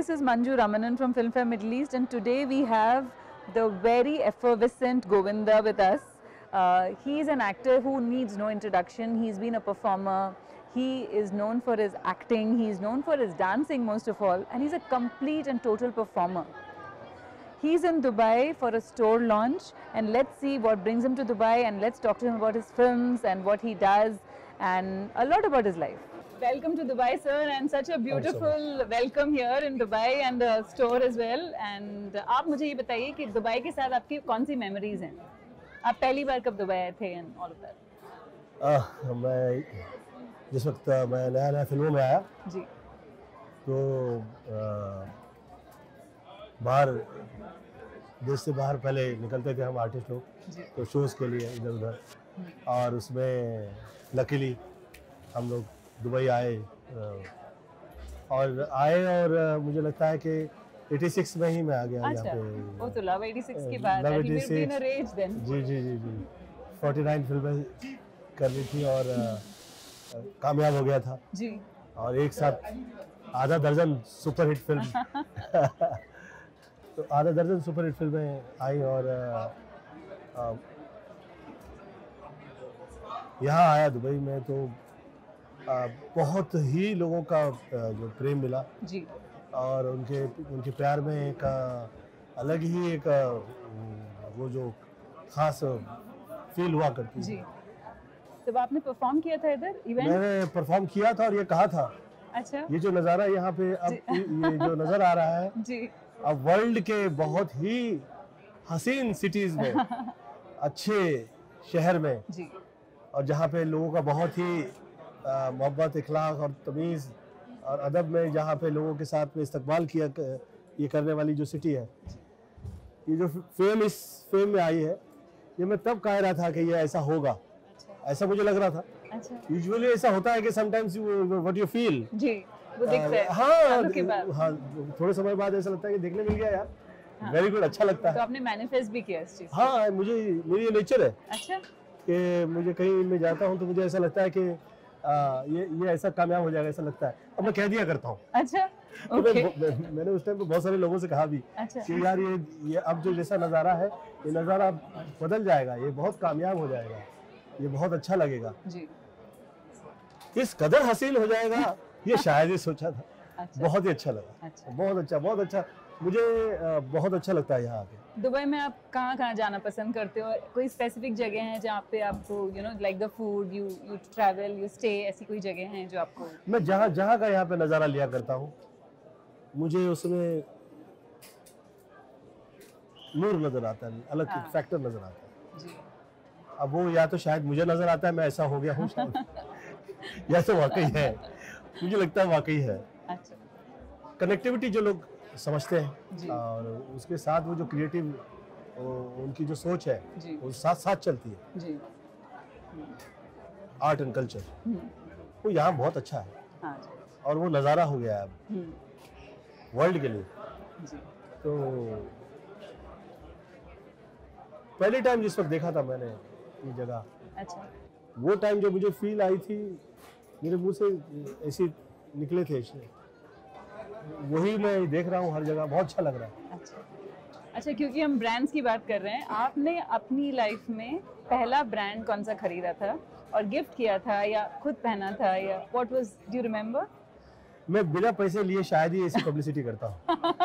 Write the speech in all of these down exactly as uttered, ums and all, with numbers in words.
this is Manju Ramanan from Filmfare Middle East, and today we have the very effervescent Govinda with us. Uh, he is an actor who needs no introduction. He's been a performer. He is known for his acting. He's known for his dancing most of all, and he's a complete and total performer. He's in Dubai for a store launch, and let's see what brings him to Dubai, and let's talk to him about his films and what he does and a lot about his life. Welcome to Dubai, sir, and such a beautiful so welcome here in Dubai and the store as well. And आप मुझे ये बताइए कि Dubai के साथ आपकी कौन सी memories हैं? आप पहली बार कब दुबई आए थे and all of that? uh, मैं जिस वक्त मैं नया नया फिल्मों में आया जी, तो आ, बाहर देश से बाहर पहले निकलते थे हम आर्टिस्ट लोग, तो शोज़ के लिए इधर उधर, और उसमें लकीली हम लोग दुबई आए और आए और मुझे लगता है कि छियासी में ही मैं आ गया अच्छा, यहाँ पे। वो तो लव छियासी की बात है, we've been a rage then। जी जी जी जी उनचास फिल्में करनी थी और आ, कामयाब हो गया था जी, और एक साथ आधा दर्जन सुपर हिट फिल्म तो आधा दर्जन सुपर हिट फिल्में आई और यहाँ आया दुबई में तो आ, बहुत ही लोगों का जो प्रेम मिला जी, और उनके उनके प्यार में एक अलग ही एक वो जो खास फील हुआ करती जी। जब आपने परफॉर्म किया था इधर इवेंट? मैंने परफॉर्म किया था और ये कहा था, अच्छा, ये जो नज़ारा यहाँ पे अब ये जो नज़र आ रहा है जी, अब वर्ल्ड के बहुत ही हसीन सिटीज़ में अच्छे शहर में जी, और जहाँ पे लोगों का बहुत ही मोहब्बत, इखलाक और तमीज़ और अदब में जहाँ पे लोगों के साथ में इस्तकबाल किया ये करने वाली जो सिटी है, ये जो फेम इस फेम में आई है, ये मैं तब कह रहा था कि ये ऐसा होगा। अच्छा। ऐसा मुझे लग रहा था। अच्छा। यूजुअली ऐसा होता है कि समटाइम्स व्हाट यू फील जी, वो दिखता है। हाँ हाँ, थोड़े समय बाद ऐसा लगता है कि देखने मिल गया यार, वेरी गुड, अच्छा लगता है। तो आपने मैनिफेस्ट भी किया इस चीज़? हाँ, मुझे मेरी ये नेचर है। अच्छा, कि मुझे कहीं मैं जाता हूँ तो मुझे ऐसा लगता है कि आ, ये ये ऐसा कामयाब हो जाएगा, ऐसा लगता है। अब मैं कह दिया करता हूँ। अच्छा, तो मैं, मैंने उस टाइम पे बहुत सारे लोगों से कहा भी अच्छा, कि यार ये ये अब जो जैसा नज़ारा है, ये नज़ारा बदल जाएगा, ये बहुत कामयाब हो जाएगा, ये बहुत अच्छा लगेगा जी, इस कदर हसीन हो जाएगा, ये शायद ही सोचा था। अच्छा, बहुत ही अच्छा लगा। अच्छा, बहुत अच्छा, बहुत अच्छा, मुझे बहुत अच्छा लगता है यहाँ आके। दुबई में आप कहाँ कहाँ जाना पसंद करते हो? कोई स्पेसिफिक जगह है जहाँ पे आपको you know like the food, you you travel, you stay, ऐसी कोई जगह है जो आपको? मैं जहाँ जहाँ का यहाँ पे नज़ारा लिया करता हूँ, मुझे उसमें नूर नज़र आता है, अलग हाँ, फैक्टर नज़र आता है जी। अब वो या तो शायद मुझे नज़र आता है मैं ऐसा हो गया हूँ शायद या तो वाकई है, मुझे लगता है वाकई है। अच्छा, कनेक्टिविटी जो लोग समझते हैं और उसके साथ वो जो क्रिएटिव उनकी जो सोच है वो साथ साथ चलती है जी। आर्ट एंड कल्चर वो यहाँ बहुत अच्छा है। हाँ, और वो नज़ारा हो गया है अब वर्ल्ड के लिए जी। तो पहली टाइम जिस वक्त देखा था मैंने ये जगह, अच्छा, वो टाइम जो मुझे फील आई थी, मेरे मुंह से ऐसे निकले थे, वही मैं देख रहा हूँ हर जगह, बहुत अच्छा लग रहा है। अच्छा, अच्छा, क्योंकि हम ब्रांड्स की बात कर रहे हैं, आपने अपनी लाइफ में पहला ब्रांड कौन सा खरीदा था और गिफ्ट किया था या खुद पहना था, या what was, do you remember? मैं बिना पैसे लिए शायद ही ऐसी पब्लिसिटी करता हूँ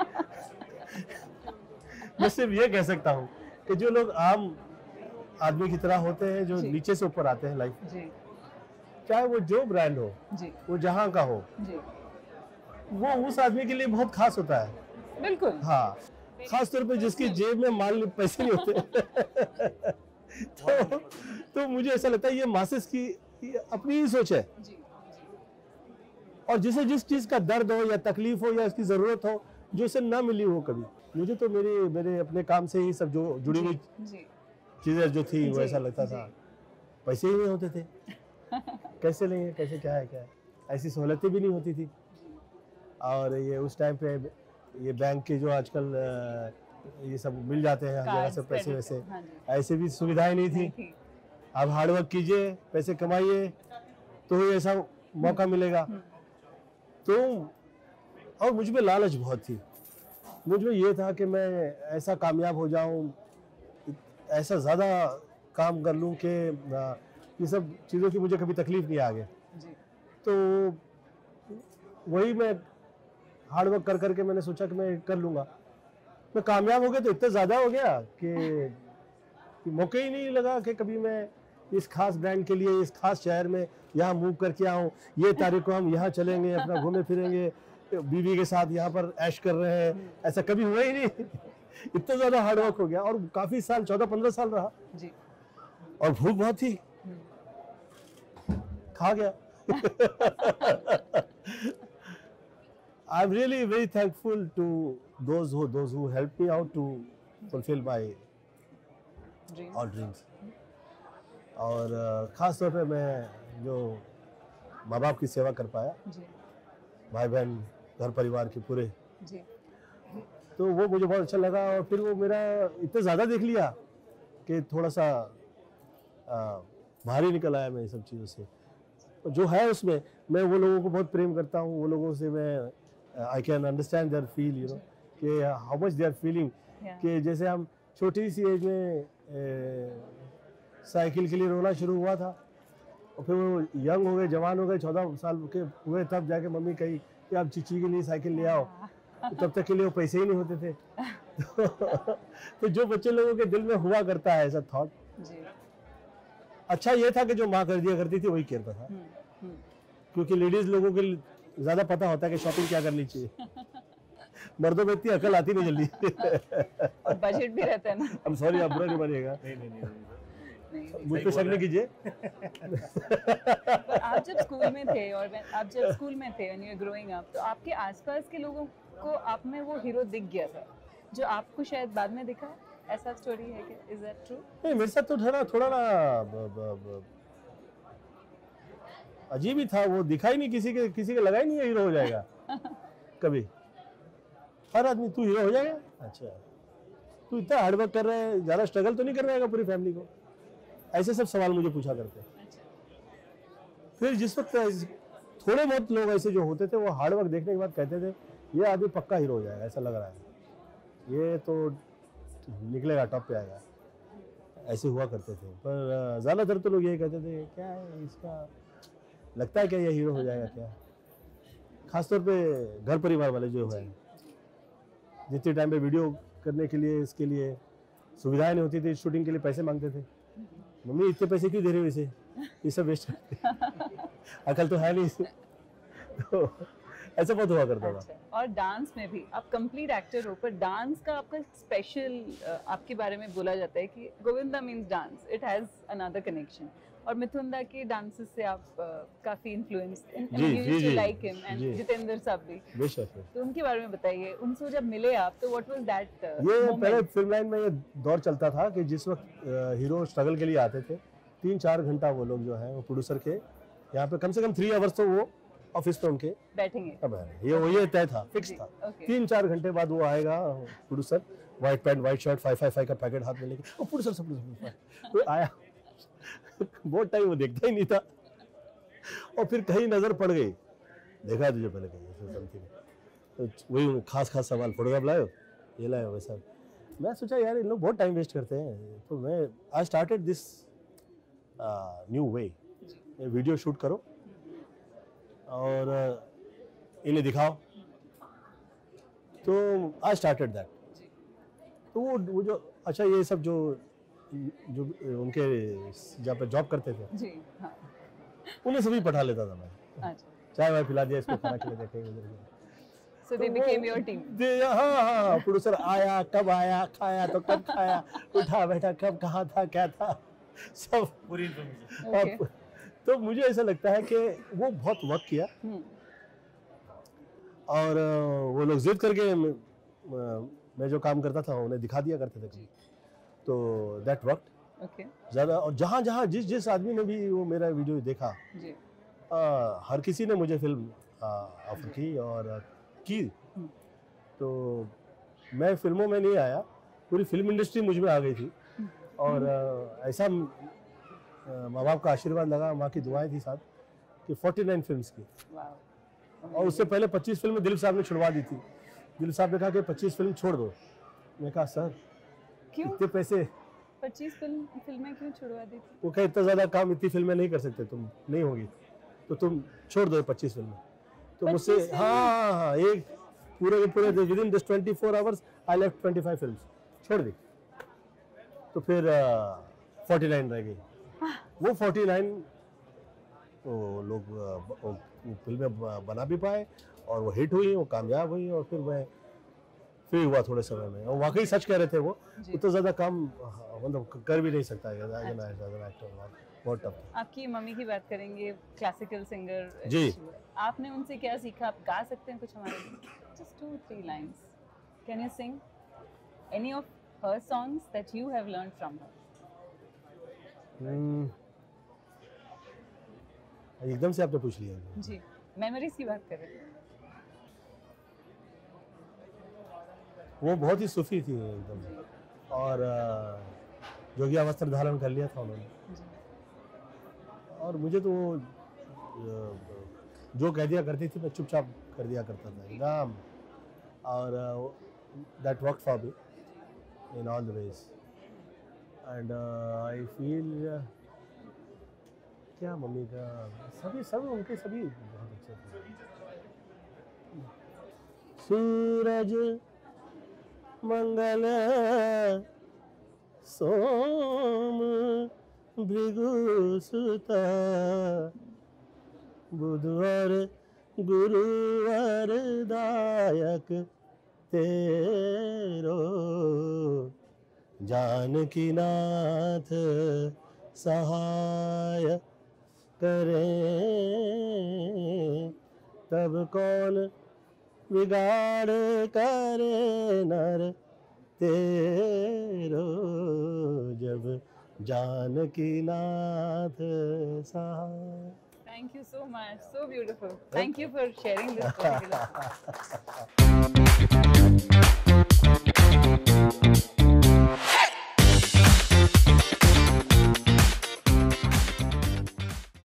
मैं सिर्फ ये कह सकता हूँ कि जो लोग आम आदमी की तरह होते हैं, जो नीचे से ऊपर आते हैं लाइफ, चाहे वो जो ब्रांड हो जी, वो जहाँ का हो जी, वो उस आदमी के लिए बहुत खास होता है। बिल्कुल, हाँ, खास तौर पे जिसकी जेब में मान ली पैसे नहीं होते तो तो मुझे ऐसा लगता है ये मासेस की अपनी ही सोच है जी। और जिसे जिस चीज का दर्द हो या तकलीफ हो या उसकी जरूरत हो, जो उसे ना मिली हो कभी, मुझे तो मेरे मेरे अपने काम से ही सब जो जुड़ी हुई चीजें जो थी वो ऐसा लगता था पैसे ही नहीं होते थे कैसे लेंगे, कैसे क्या है क्या है, ऐसी सहूलतें भी नहीं होती थी। और ये उस टाइम पे ये बैंक के जो आजकल ये सब मिल जाते हैं हर जगह से पैसे वैसे, ऐसे भी सुविधाएं नहीं थी। आप हार्डवर्क कीजिए, पैसे कमाइए तो ही ऐसा मौका मिलेगा। तो और मुझ में लालच बहुत थी। मुझ में ये था कि मैं ऐसा कामयाब हो जाऊं, ऐसा ज़्यादा काम कर लूं कि ये सब चीज़ों की मुझे कभी तकलीफ नहीं आगे। तो वही मैं हार्ड वर्क कर करके मैंने सोचा कि मैं कर लूँगा। मैं कामयाब हो गया तो इतना ज़्यादा हो गया कि, कि मौके ही नहीं लगा कि कभी मैं इस खास ब्रांड के लिए इस खास शहर में यहाँ मूव करके आऊँ, ये तारीख को हम यहाँ चलेंगे, अपना घूमे फिरेंगे, बीवी के साथ यहाँ पर ऐश कर रहे हैं, ऐसा कभी हुआ ही नहीं। इतना ज़्यादा हार्ड वर्क हो गया और काफ़ी साल, चौदह पंद्रह साल रहा जी। और भूख बहुत थी, खा गया। I'm really very thankful to those who those who helped me out to fulfill my dreams. all dreams. और ख़ास तौर पे मैं जो माँ बाप की सेवा कर पाया, भाई बहन घर परिवार के पूरे जी। तो वो मुझे बहुत अच्छा लगा। और फिर वो मेरा इतना ज़्यादा देख लिया कि थोड़ा सा बाहर ही निकल आया मैं ये सब चीज़ों से। जो है उसमें मैं वो लोगों को बहुत प्रेम करता हूँ, वो लोगों से मैं I can understand their feel, you know, कि how much they are feeling. कि जैसे हम छोटी सी एज में साइकिल के लिए रोना शुरू हुआ था और फिर वो यंग हो गए, जवान हो गए, चौदह साल के हुए, तब जाके मम्मी कही कि आप चीची के लिए साइकिल ले आओ। तो तब तक के लिए वो पैसे ही नहीं होते थे। तो, तो जो बच्चे लोगों के दिल में हुआ करता है ऐसा थॉट, अच्छा ये था कि जो माँ कर दिया करती थी वही करता था, क्योंकि लेडीज लोगों के ज्यादा पता होता है कि शॉपिंग क्या करनी चाहिए। मर्दों में इतनी अकल आती नहीं जल्दी। और बजट भी रहता है ना। I'm sorry, आप बुरा नहीं मानिएगा। नहीं नहीं नहीं मुझ पे शक नहीं कीजिए। पर आप जब स्कूल में थे और आप जब स्कूल में थे when you were growing up, तो आपके आसपास के लोगों को आप में वो हीरो दिख गया था जो आपको शायद बाद में दिखा, ऐसा स्टोरी है क्या? Is that true? नहीं, मेरे साथ तो थोड़ा थोड़ा ना अजीब ही था। वो दिखा ही नहीं, किसी के किसी के लगा ही नहीं है हीरो हो जाएगा कभी। हर आदमी तू हीरो हो जाएगा, अच्छा तू इतना हार्ड वर्क कर रहे हैं, ज़्यादा स्ट्रगल तो नहीं करवाएगा पूरी फैमिली को, ऐसे सब सवाल मुझे पूछा करते हैं। फिर जिस वक्त थोड़े बहुत लोग ऐसे जो होते थे वो हार्ड वर्क देखने के बाद कहते थे ये आदमी पक्का हीरो हो जाएगा, ऐसा लग रहा है, ये तो निकलेगा, टॉप पे आएगा, ऐसे हुआ करते थे। पर ज़्यादातर तो लोग यही कहते थे क्या है इसका, लगता है क्या ये हीरो हो जाएगा क्या। खासतौर पे घर परिवार वाले जो है, जितने टाइम पे वीडियो करने के लिए इसके लिए सुविधाएं नहीं होती थी, शूटिंग के लिए पैसे मांगते थे, मम्मी इतने पैसे क्यों दे रहे हो इसे, ये सब वेस्ट अकल तो है नहीं। तो ऐसा बहुत हुआ करता अच्छा। था। और डांस में भी आप कंप्लीट एक्टर हो, पर डांस का आपका स्पेशल आपके बारे में बोला जाता है कि Govinda means dance, it has another connection. और मिथुंदा के डांसेस से आप uh, काफी influence, like him and Jitendra साहब भी, तो उनके बारे में बताइए। उनसे जब मिले आप तो व्हाट वाज दैट? ये पहले फिल्म लाइन में ये दौर चलता था कि जिस वक्त हीरो स्ट्रगल के लिए आते थे, तीन चार घंटा वो लोग जो है वो प्रोड्यूसर के यहाँ पे कम से कम थ्री आवर्स तो वो ऑफिस पे उनके बैठेंगे। अब ये वो ये तय था, फिक्स था। तीन चार घंटे बाद वो आएगा producer, white pant white shirt, five five five का पैकेट हाथ में लेके, वो प्रोड्यूसर सब प्रोड्यूसर आया। बहुत टाइम वो देखता ही नहीं था। और फिर कहीं नजर पड़ गई, देखा तुझे पहले कहीं समथिंग, तो वही खास खास सवाल, फोटोग्राफ लाए हो, ये लाए हो, वैसा। मैं सोचा यार इन लोग बहुत टाइम वेस्ट करते हैं, तो मैं I started this new way, video shoot करो और इन्हें दिखाओ। तो आई स्टार्टेड दैट। तो वो वो जो अच्छा ये सब जो जो उनके जहाँ पे जॉब करते थे जी, हाँ। उन्हें सभी पढ़ा लेता था मैं। अच्छा। चाय वाय पिला दिया, इसको खाना खिला दिया, So they became your team. हाँ हाँ, प्रोड्यूसर आया, कब आया, खाया तो कब खाया, उठा बैठा कब, कहाँ था, क्या था, सब पूरी इन्फॉर्मेशन। तो मुझे ऐसा लगता है कि वो बहुत वक्त किया और वो लोग जिद करके मैं जो काम करता था उन्हें दिखा दिया करते थे, तो दैट वर्कड ओके ज़्यादा। और जहाँ जहाँ जिस जिस आदमी ने भी वो मेरा वीडियो देखा जी, आ, हर किसी ने मुझे फिल्म ऑफर की और की। तो मैं फिल्मों में नहीं आया, पूरी फिल्म इंडस्ट्री मुझ में आ गई थी। और आ, ऐसा माँ बाप का आशीर्वाद लगा, माँ की दुआएं थी साथ, कि उनचास फिल्म्स की। और उससे पहले पच्चीस फिल्में दिलीप साहब ने छुड़वा दी थी। दिलीप साहब ने कहा कि पच्चीस फिल्म छोड़ दो। मैं कहा सर क्यों इतने पैसे, पच्चीस फिल्म फिल्में क्यों छुड़वा दी थी? वो कहे इतना ज्यादा काम इतनी फिल्में नहीं कर सकते तुम, नहीं होगी तो तुम छोड़ दो पच्चीस फिल्में। तो मुझसे हाँ हाँ एक पूरे के पूरे within this twenty four hours I left twenty five films, छोड़ दी। तो फिर फोर्टी नाइन रह गई। वो फोर्टी नाइन वो लोग वो फिल्में बना भी पाए और वो हिट हुई, वो कामयाब हुई। और फिर मैं फिर हुआ थोड़े समय में, और वाकई सच कह रहे थे वो, उतना ज्यादा काम मतलब कर भी नहीं सकता है बहुत टफ। आपकी मम्मी की बात करेंगे, क्लासिकल सिंगर जी, आपने उनसे क्या सीखा? आप गा सकते हैं कुछ हमारे लिए? Just two three lines, can you sing any of her songs that you have learned from her? एकदम से आपने पूछ लिया जी, मेमोरीज की बात कर रहे हैं। वो बहुत ही सूफी थी एकदम, और जोगिया वस्त्र धारण कर लिया था उन्होंने। और मुझे तो जो कह दिया करती थी मैं चुपचाप कर दिया करता था एकदम, और that work for me in all the ways. And I feel क्या मम्मी का सभी सब उनके सभी बहुत अच्छे थे। सूरज मंगल सोम भृगु सुता, बुधवार गुरुवार दायक तेरो, जानकी नाथ सहाय करे, तब कौन बिगाड़ करे नर तेरो, जब जानकी नाथ सहाय। Thank you so much, so beautiful. Thank you for sharing this particular.